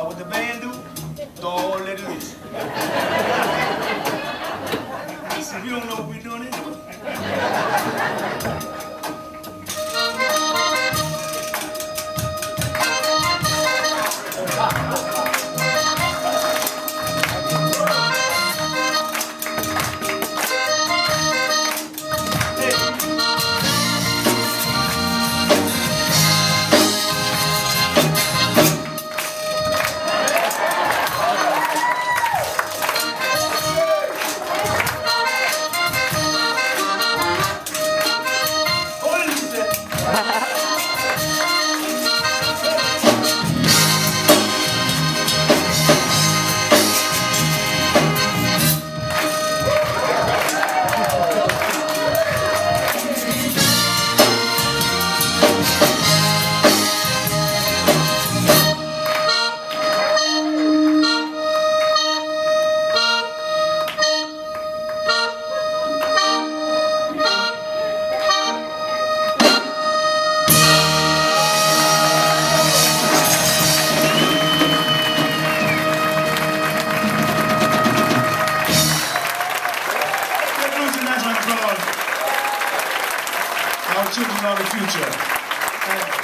what the band do? Don't let it loose. We don't know what we're doing anyway. Our children are the future.